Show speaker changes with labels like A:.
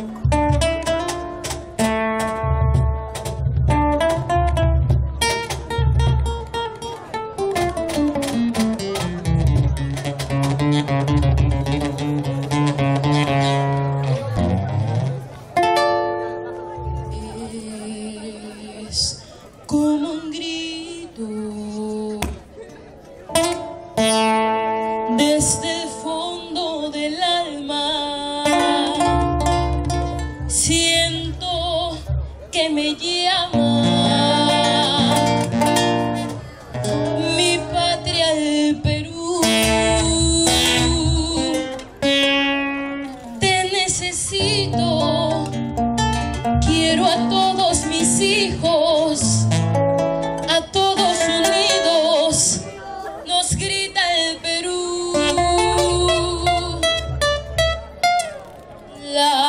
A: Como un grito desde el fondo del alma, siento que me llama mi patria, el Perú. Te necesito, quiero a todos mis hijos, a todos unidos, nos grita el Perú.